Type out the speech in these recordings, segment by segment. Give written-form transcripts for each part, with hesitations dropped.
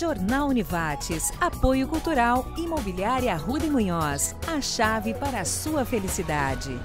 Jornal Univates, apoio cultural, imobiliária Arruda e Munhoz, a chave para a sua felicidade.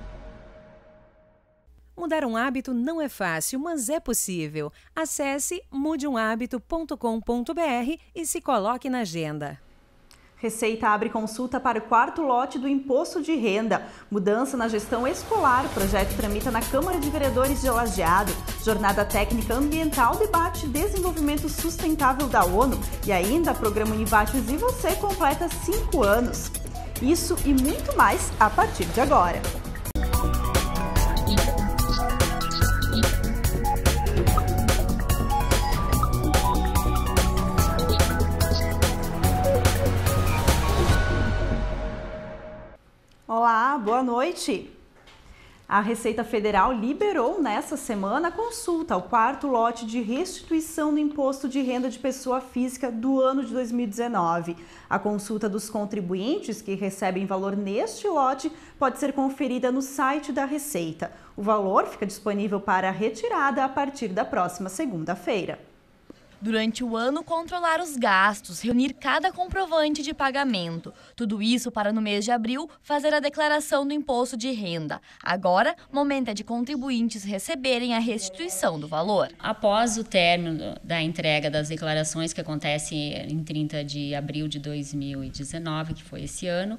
Mudar um hábito não é fácil, mas é possível. Acesse mudeumhabito.com.br e se coloque na agenda. Receita abre consulta para o 4º lote do Imposto de Renda. Mudança na gestão escolar. Projeto tramita na Câmara de Vereadores de Lajeado. Jornada técnica ambiental debate desenvolvimento sustentável da ONU. E ainda, programa Univates e Você completa 5 anos. Isso e muito mais a partir de agora. Olá, boa noite! A Receita Federal liberou nesta semana a consulta ao 4º lote de restituição do Imposto de Renda de Pessoa Física do ano de 2019. A consulta dos contribuintes que recebem valor neste lote pode ser conferida no site da Receita. O valor fica disponível para retirada a partir da próxima segunda-feira. Durante o ano, controlar os gastos, reunir cada comprovante de pagamento. Tudo isso para, no mês de abril, fazer a declaração do imposto de renda. Agora, momento é de contribuintes receberem a restituição do valor. Após o término da entrega das declarações, que acontece em 30 de abril de 2019, que foi esse ano,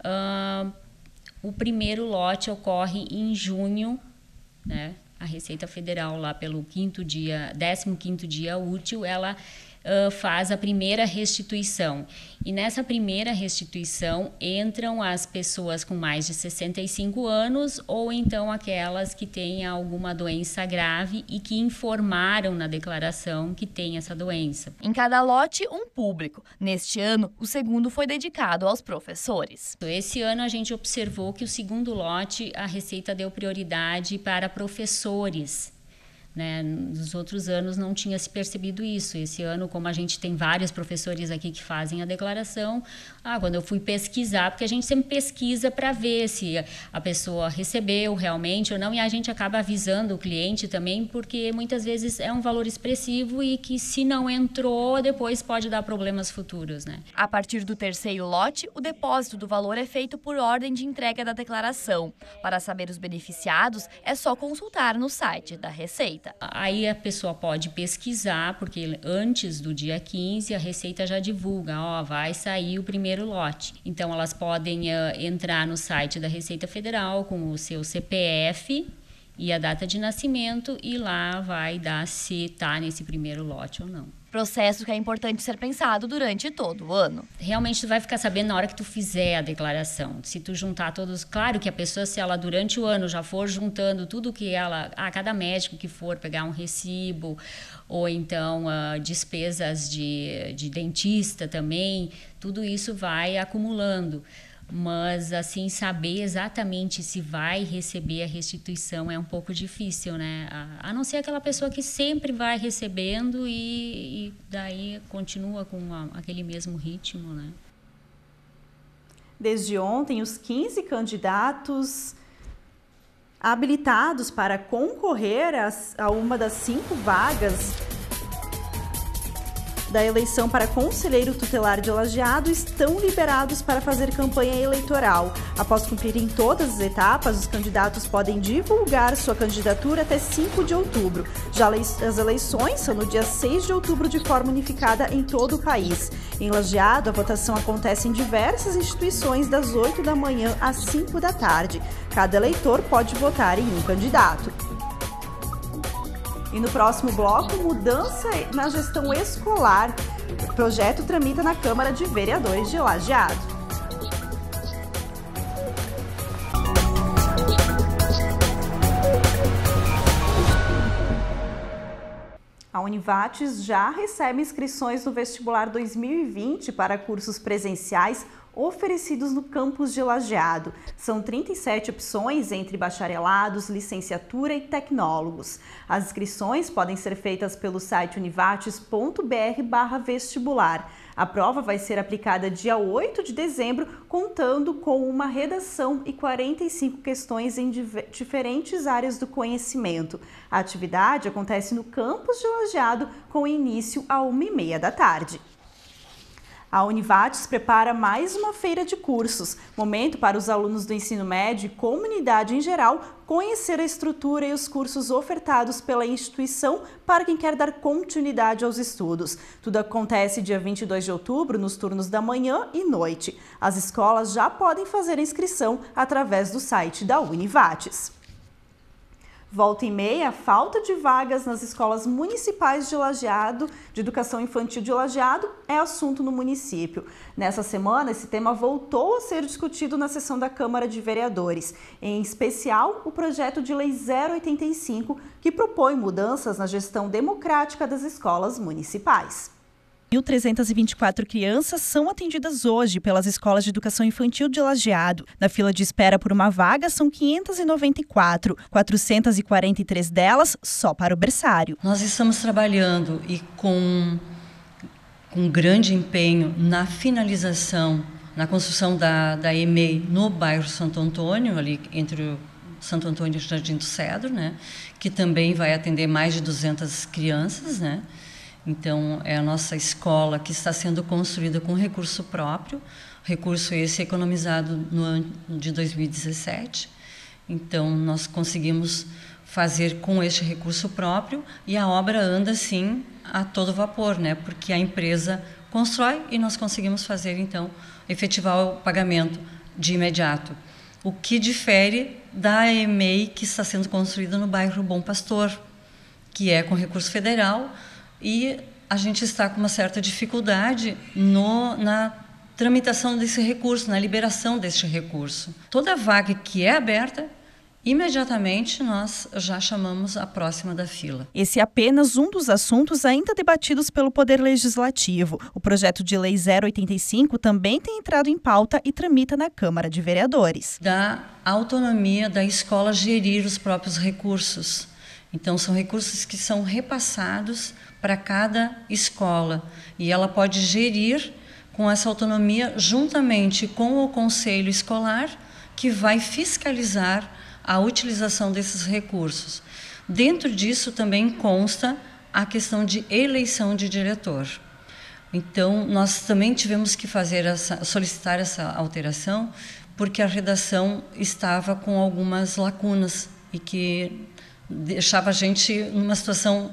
o primeiro lote ocorre em junho, né? A Receita Federal, lá pelo 15º dia útil, ela faz a primeira restituição. E nessa primeira restituição entram as pessoas com mais de 65 anos ou então aquelas que têm alguma doença grave e que informaram na declaração que tem essa doença. Em cada lote, um público. Neste ano, o segundo foi dedicado aos professores. Esse ano a gente observou que o segundo lote, a Receita deu prioridade para professores. Né? Nos outros anos não tinha se percebido isso. Esse ano, como a gente tem vários professores aqui que fazem a declaração, quando eu fui pesquisar, porque a gente sempre pesquisa para ver se a pessoa recebeu realmente ou não, e a gente acaba avisando o cliente também, porque muitas vezes é um valor expressivo e que se não entrou, depois pode dar problemas futuros. Né? A partir do terceiro lote, o depósito do valor é feito por ordem de entrega da declaração. Para saber os beneficiados, é só consultar no site da Receita. Aí a pessoa pode pesquisar, porque antes do dia 15 a Receita já divulga, vai sair o primeiro lote. Então elas podem entrar no site da Receita Federal com o seu CPF e a data de nascimento e lá vai dar se está nesse primeiro lote ou não. Processo que é importante ser pensado durante todo o ano. Realmente tu vai ficar sabendo na hora que tu fizer a declaração. Se tu juntar todos, claro que a pessoa, se ela durante o ano já for juntando tudo que ela, cada médico que for pegar um recibo, ou então despesas de dentista também, tudo isso vai acumulando. Mas, assim, saber exatamente se vai receber a restituição é um pouco difícil, né? A não ser aquela pessoa que sempre vai recebendo e daí continua com aquele mesmo ritmo, né? Desde ontem, os 15 candidatos habilitados para concorrer a uma das 5 vagas da eleição para conselheiro tutelar de Lajeado estão liberados para fazer campanha eleitoral. Após cumprirem todas as etapas, os candidatos podem divulgar sua candidatura até 5 de outubro. Já as eleições são no dia 6 de outubro de forma unificada em todo o país. Em Lajeado, a votação acontece em diversas instituições das 8 da manhã às 5 da tarde. Cada eleitor pode votar em um candidato. E no próximo bloco, mudança na gestão escolar. O projeto tramita na Câmara de Vereadores de Lajeado. A Univates já recebe inscrições no vestibular 2020 para cursos presenciais oferecidos no campus de Lajeado. São 37 opções entre bacharelados, licenciatura e tecnólogos. As inscrições podem ser feitas pelo site univates.br/vestibular. A prova vai ser aplicada dia 8 de dezembro, contando com uma redação e 45 questões em diferentes áreas do conhecimento. A atividade acontece no campus de Lajeado, com início às 1h30 da tarde. A Univates prepara mais uma feira de cursos, momento para os alunos do ensino médio e comunidade em geral conhecer a estrutura e os cursos ofertados pela instituição para quem quer dar continuidade aos estudos. Tudo acontece dia 22 de outubro, nos turnos da manhã e noite. As escolas já podem fazer a inscrição através do site da Univates. Volta e meia, a falta de vagas nas escolas municipais de Lajeado, de educação infantil de Lajeado, é assunto no município. Nessa semana, esse tema voltou a ser discutido na sessão da Câmara de Vereadores, em especial o projeto de lei 085, que propõe mudanças na gestão democrática das escolas municipais. 1.324 crianças são atendidas hoje pelas escolas de educação infantil de Lajeado. Na fila de espera por uma vaga são 594, 443 delas só para o berçário. Nós estamos trabalhando e com grande empenho na finalização, na construção da EMEI no bairro Santo Antônio, ali entre o Santo Antônio e o Jardim do Cedro, né, que também vai atender mais de 200 crianças, né? Então, é a nossa escola que está sendo construída com recurso próprio, recurso esse economizado no ano de 2017. Então, nós conseguimos fazer com este recurso próprio e a obra anda, sim, a todo vapor, né? Porque a empresa constrói e nós conseguimos fazer, então, efetivar o pagamento de imediato. O que difere da EMEI que está sendo construída no bairro Bom Pastor, que é com recurso federal, e a gente está com uma certa dificuldade na tramitação desse recurso, na liberação deste recurso. Toda vaga que é aberta, imediatamente nós já chamamos a próxima da fila. Esse é apenas um dos assuntos ainda debatidos pelo Poder Legislativo. O projeto de lei 085 também tem entrado em pauta e tramita na Câmara de Vereadores. Da autonomia da escola gerir os próprios recursos. Então, são recursos que são repassados para cada escola e ela pode gerir com essa autonomia juntamente com o conselho escolar, que vai fiscalizar a utilização desses recursos. Dentro disso também consta a questão de eleição de diretor. Então, nós também tivemos que solicitar essa alteração, porque a redação estava com algumas lacunas e que deixava a gente numa situação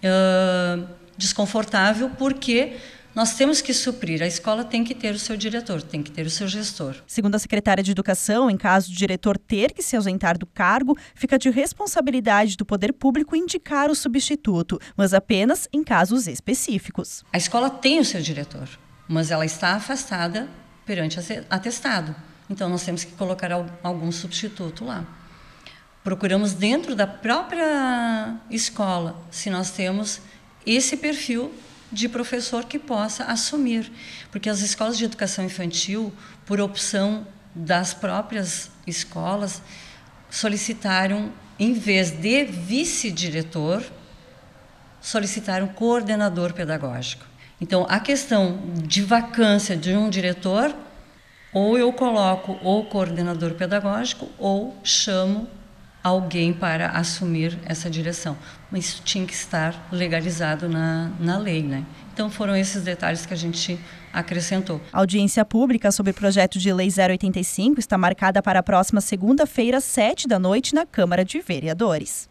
desconfortável, porque nós temos que suprir, a escola tem que ter o seu diretor, tem que ter o seu gestor. Segundo a secretária de Educação, em caso do diretor ter que se ausentar do cargo, fica de responsabilidade do poder público indicar o substituto, mas apenas em casos específicos. A escola tem o seu diretor, mas ela está afastada perante atestado. Então, nós temos que colocar algum substituto lá. Procuramos dentro da própria escola se nós temos esse perfil de professor que possa assumir, porque as escolas de educação infantil, por opção das próprias escolas, solicitaram, em vez de vice-diretor, solicitaram coordenador pedagógico. Então, a questão de vacância de um diretor, ou eu coloco o coordenador pedagógico ou chamo alguém para assumir essa direção. Mas isso tinha que estar legalizado na lei, né? Então foram esses detalhes que a gente acrescentou. A audiência pública sobre o projeto de lei 085 está marcada para a próxima segunda-feira, 19h, na Câmara de Vereadores.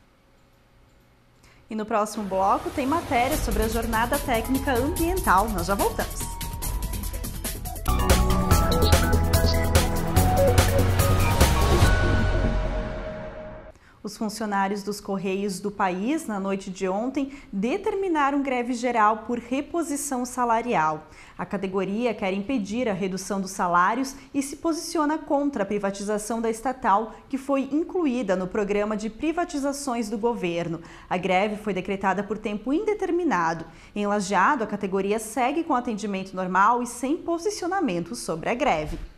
E no próximo bloco tem matéria sobre a jornada técnica ambiental. Nós já voltamos. Os funcionários dos Correios do país, na noite de ontem, determinaram greve geral por reposição salarial. A categoria quer impedir a redução dos salários e se posiciona contra a privatização da estatal, que foi incluída no programa de privatizações do governo. A greve foi decretada por tempo indeterminado. Em Lajeado, a categoria segue com atendimento normal e sem posicionamento sobre a greve.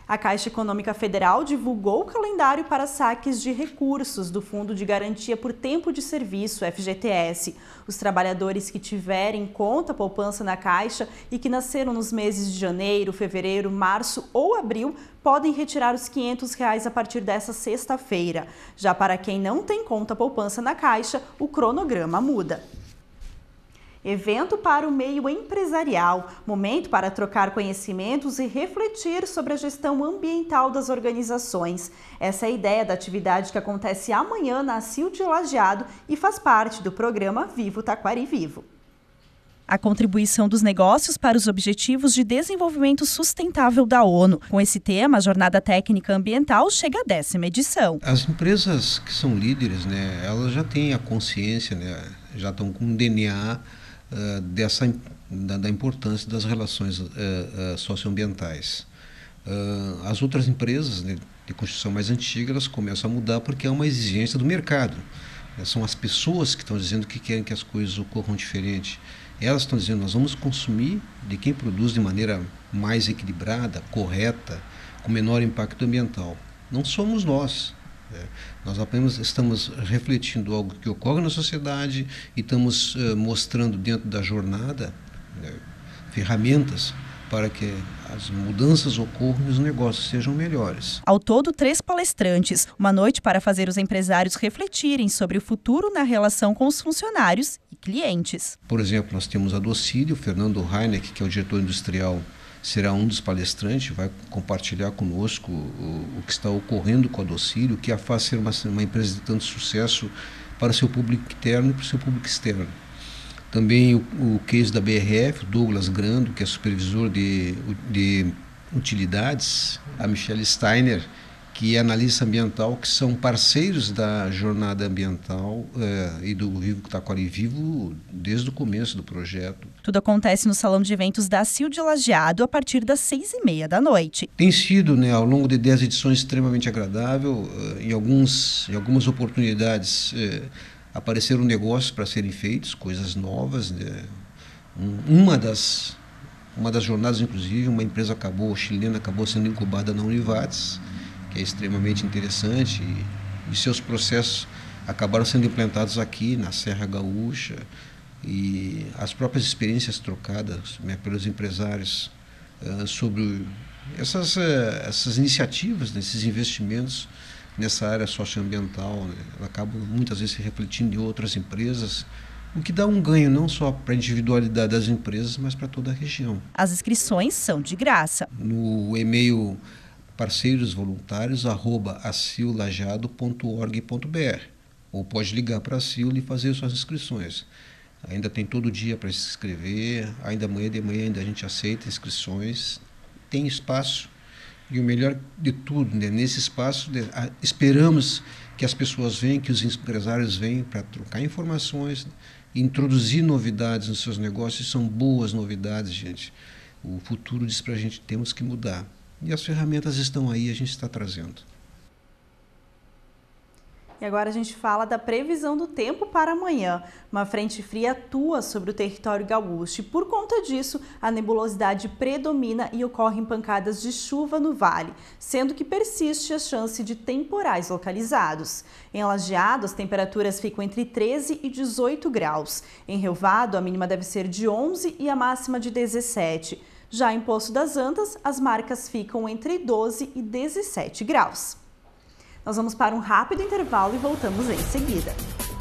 A Caixa Econômica Federal divulgou o calendário para saques de recursos do Fundo de Garantia por Tempo de Serviço, FGTS. Os trabalhadores que tiverem conta poupança na Caixa e que nasceram nos meses de janeiro, fevereiro, março ou abril podem retirar os R$ 500 a partir dessa sexta-feira. Já para quem não tem conta poupança na Caixa, o cronograma muda. Evento para o meio empresarial, momento para trocar conhecimentos e refletir sobre a gestão ambiental das organizações. Essa é a ideia da atividade que acontece amanhã na ACIL de Lajeado e faz parte do programa Vivo Taquari Vivo. A contribuição dos negócios para os Objetivos de Desenvolvimento Sustentável da ONU. Com esse tema, a Jornada Técnica Ambiental chega à 10ª edição. As empresas que são líderes, elas já têm a consciência, já estão com o DNA da importância das relações socioambientais. As outras empresas de construção mais antigas, elas começam a mudar porque é uma exigência do mercado. São as pessoas que estão dizendo que querem que as coisas ocorram diferente. Elas estão dizendo, nós vamos consumir de quem produz de maneira mais equilibrada, correta, com menor impacto ambiental. Não somos nós. Nós apenas estamos refletindo algo que ocorre na sociedade e estamos mostrando dentro da jornada ferramentas para que as mudanças ocorram e os negócios sejam melhores. Ao todo, 3 palestrantes. Uma noite para fazer os empresários refletirem sobre o futuro na relação com os funcionários e clientes. Por exemplo, nós temos a Docílio, o Fernando Heineck, que é o diretor industrial, será um dos palestrantes, vai compartilhar conosco o que está ocorrendo com a Docílio, o que a faz ser uma empresa de tanto sucesso para o seu público interno e para o seu público externo. Também o case da BRF, Douglas Grando, que é supervisor de utilidades, a Michelle Steiner, que é analista ambiental, que são parceiros da jornada ambiental e do Vivo Taquari Vivo desde o começo do projeto. Tudo acontece no Salão de Eventos da ACIL de Lajeado a partir das 6h30 da noite. Tem sido, ao longo de 10 edições, extremamente agradável. Em algumas oportunidades apareceram negócios para serem feitos, coisas novas. Uma das jornadas, inclusive, uma empresa chilena acabou sendo incubada na Univates, que é extremamente interessante, e seus processos acabaram sendo implantados aqui na Serra Gaúcha, e as próprias experiências trocadas pelos empresários sobre essas iniciativas, esses investimentos nessa área socioambiental, acabam muitas vezes se refletindo em outras empresas, o que dá um ganho não só para a individualidade das empresas, mas para toda a região. As inscrições são de graça. No e-mail parceirosvoluntários@acillajeado.org.br, ou pode ligar para a ACIL e fazer suas inscrições. Ainda tem todo dia para se inscrever, ainda amanhã de manhã ainda a gente aceita inscrições, tem espaço, e o melhor de tudo, nesse espaço esperamos que as pessoas venham, que os empresários venham para trocar informações, introduzir novidades nos seus negócios. São boas novidades, gente. O futuro diz para a gente, temos que mudar. E as ferramentas estão aí, a gente está trazendo. E agora a gente fala da previsão do tempo para amanhã. Uma frente fria atua sobre o território gaúcho e, por conta disso, a nebulosidade predomina e ocorrem pancadas de chuva no vale, sendo que persiste a chance de temporais localizados. Em Lajeado, as temperaturas ficam entre 13 e 18 graus. Em Rio Vado, a mínima deve ser de 11 e a máxima de 17. Já em Poço das Antas, as marcas ficam entre 12 e 17 graus. Nós vamos para um rápido intervalo e voltamos em seguida.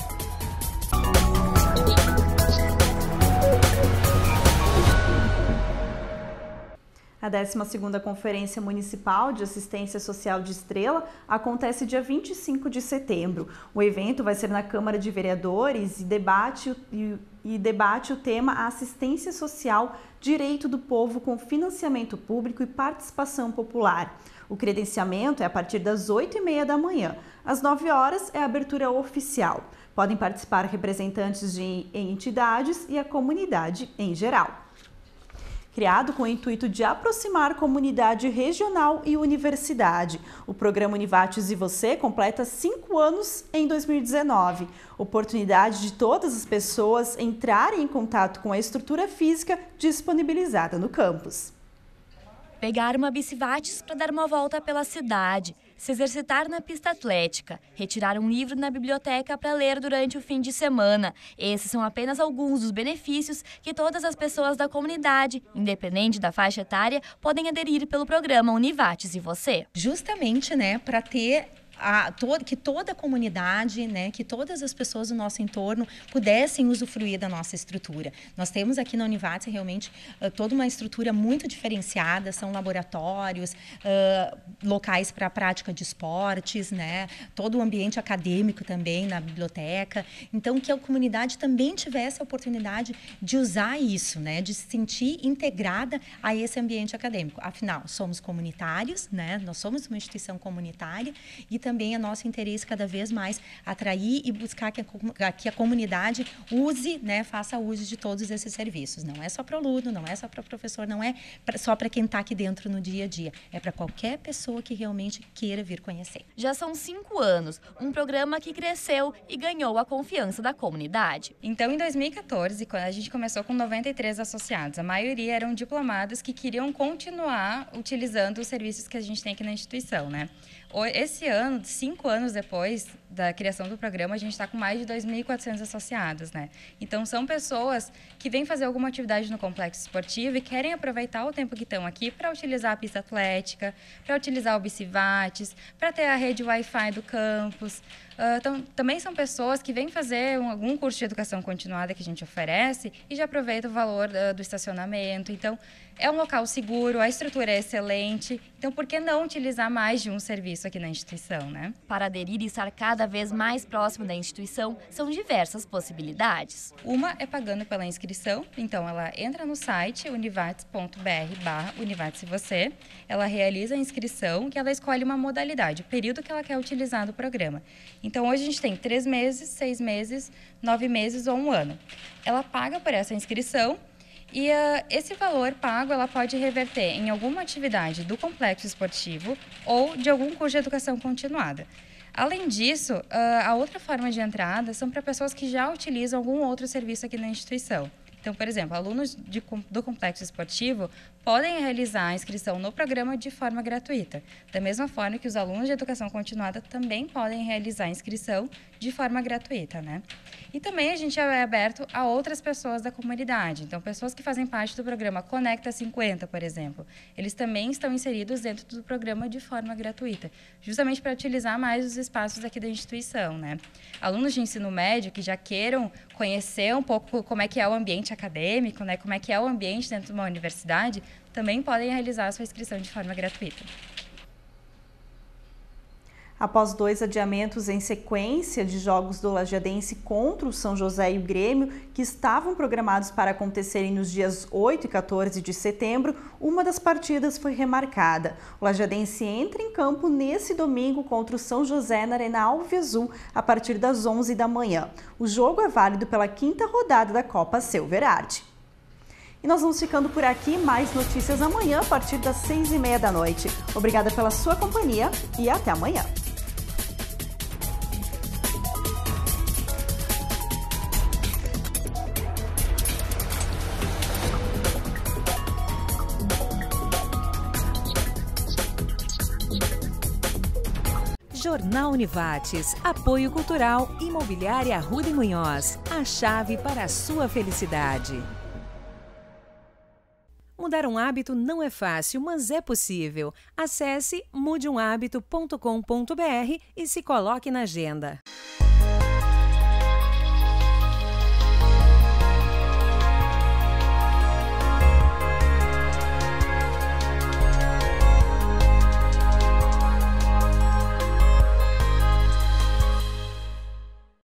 A 12ª Conferência Municipal de Assistência Social de Estrela acontece dia 25 de setembro. O evento vai ser na Câmara de Vereadores e debate o tema Assistência Social, Direito do Povo com Financiamento Público e Participação Popular. O credenciamento é a partir das 8h30 da manhã. Às 9 horas é a abertura oficial. Podem participar representantes de entidades e a comunidade em geral. Criado com o intuito de aproximar comunidade regional e universidade, o programa Univates e Você completa 5 anos em 2019. Oportunidade de todas as pessoas entrarem em contato com a estrutura física disponibilizada no campus. Pegar uma bicicleta para dar uma volta pela cidade, se exercitar na pista atlética, retirar um livro na biblioteca para ler durante o fim de semana. Esses são apenas alguns dos benefícios que todas as pessoas da comunidade, independente da faixa etária, podem aderir pelo programa Univates e Você. Justamente, né, para ter que toda a comunidade, né, que todas as pessoas do nosso entorno pudessem usufruir da nossa estrutura. Nós temos aqui na Univates realmente toda uma estrutura muito diferenciada, são laboratórios, locais para a prática de esportes, né, todo o ambiente acadêmico também na biblioteca. Então, que a comunidade também tivesse a oportunidade de usar isso, né, de se sentir integrada a esse ambiente acadêmico. Afinal, somos comunitários, né, nós somos uma instituição comunitária e também é nosso interesse cada vez mais atrair e buscar que a comunidade use, né, faça uso de todos esses serviços. Não é só para o aluno, não é só para o professor, não é só para quem está aqui dentro no dia a dia. É para qualquer pessoa que realmente queira vir conhecer. Já são 5 anos, um programa que cresceu e ganhou a confiança da comunidade. Então, em 2014, quando a gente começou com 93 associados, a maioria eram diplomados que queriam continuar utilizando os serviços que a gente tem aqui na instituição, né? Esse ano, 5 anos depois da criação do programa, a gente está com mais de 2.400 associados, né? Então, são pessoas que vêm fazer alguma atividade no complexo esportivo e querem aproveitar o tempo que estão aqui para utilizar a pista atlética, para utilizar o bicicvates, para ter a rede Wi-Fi do campus. Então, também são pessoas que vêm fazer algum curso de educação continuada que a gente oferece e já aproveitam o valor do estacionamento. Então, é um local seguro, a estrutura é excelente. Então, por que não utilizar mais de um serviço aqui na instituição, né? Para aderir e estar cada vez mais próximo da instituição, são diversas possibilidades. Uma é pagando pela inscrição. Então, ela entra no site univates.br/Univates e Você. Ela realiza a inscrição e ela escolhe uma modalidade, o período que ela quer utilizar do programa. Então, hoje a gente tem 3 meses, 6 meses, 9 meses ou 1 ano. Ela paga por essa inscrição e esse valor pago ela pode reverter em alguma atividade do complexo esportivo ou de algum curso de educação continuada. Além disso, a outra forma de entrada são para pessoas que já utilizam algum outro serviço aqui na instituição. Então, por exemplo, alunos do complexo esportivo podem realizar a inscrição no programa de forma gratuita. Da mesma forma que os alunos de educação continuada também podem realizar a inscrição de forma gratuita, né? E também a gente é aberto a outras pessoas da comunidade. Então, pessoas que fazem parte do programa Conecta 50, por exemplo, eles também estão inseridos dentro do programa de forma gratuita, justamente para utilizar mais os espaços aqui da instituição, né? Alunos de ensino médio que já queiram conhecer um pouco como é que é o ambiente acadêmico, né? Como é que é o ambiente dentro de uma universidade, também podem realizar a sua inscrição de forma gratuita. Após 2 adiamentos em sequência de jogos do Lajeadense contra o São José e o Grêmio, que estavam programados para acontecerem nos dias 8 e 14 de setembro, uma das partidas foi remarcada. O Lajeadense entra em campo nesse domingo contra o São José na Arena Alviazul, a partir das 11 da manhã. O jogo é válido pela 5ª rodada da Copa Silverard. E nós vamos ficando por aqui, mais notícias amanhã a partir das 6h30 da noite. Obrigada pela sua companhia e até amanhã. Jornal Univates, apoio cultural, imobiliária Arruda e Munhoz, a chave para a sua felicidade. Mudar um hábito não é fácil, mas é possível. Acesse mudeumhabito.com.br e se coloque na agenda.